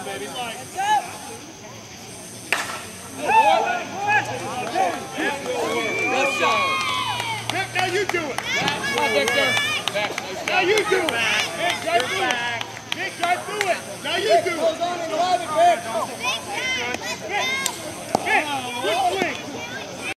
baby. Vic, now you do it. Now you do it. Vic, drive through it. Vic, drive through it. Now you do it. Goes on and drive it, Vic. Vic, good swing.